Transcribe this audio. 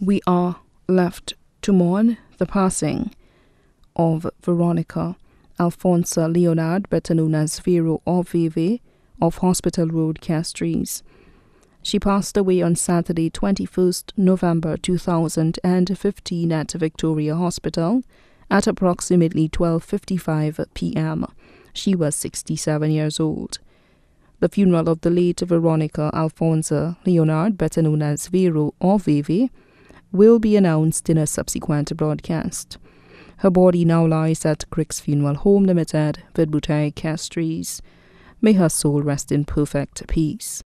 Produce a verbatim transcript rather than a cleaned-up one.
We are left to mourn the passing of Veronica Alphonsa Leonard, better known as Vero or Veve, of Hospital Road, Castries. She passed away on Saturday, twenty-first November two thousand fifteen at Victoria Hospital at approximately twelve fifty-five p m She was sixty-seven years old. The funeral of the late Veronica Alphonsa Leonard, better known as Vero or Veve, will be announced in a subsequent broadcast. Her body now lies at Crick's Funeral Home Limited, Vidbutai, Castries. May her soul rest in perfect peace.